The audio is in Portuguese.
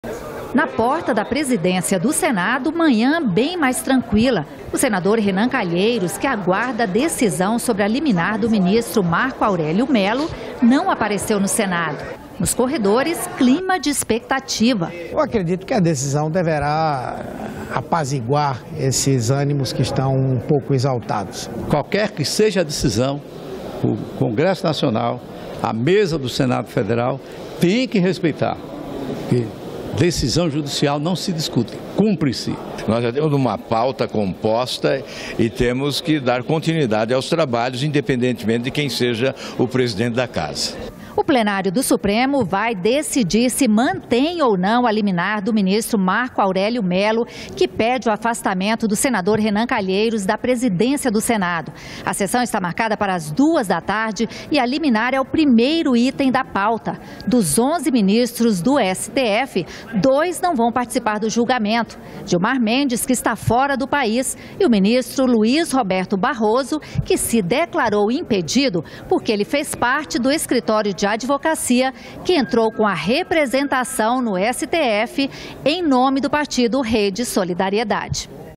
Na porta da presidência do Senado, manhã bem mais tranquila. O senador Renan Calheiros, que aguarda a decisão sobre a liminar do ministro Marco Aurélio Mello, não apareceu no Senado. Nos corredores, clima de expectativa. Eu acredito que a decisão deverá apaziguar esses ânimos que estão um pouco exaltados. Qualquer que seja a decisão, o Congresso Nacional, a mesa do Senado Federal, tem que respeitar. Decisão judicial não se discute, cumpre-se. Nós já temos uma pauta composta e temos que dar continuidade aos trabalhos, independentemente de quem seja o presidente da casa. O plenário do Supremo vai decidir se mantém ou não a liminar do ministro Marco Aurélio Mello, que pede o afastamento do senador Renan Calheiros da presidência do Senado. A sessão está marcada para as 14h e a liminar é o primeiro item da pauta. Dos 11 ministros do STF, 2 não vão participar do julgamento. Gilmar Mendes, que está fora do país, e o ministro Luiz Roberto Barroso, que se declarou impedido porque ele fez parte do escritório de advocacia que entrou com a representação no STF em nome do partido Rede Solidariedade.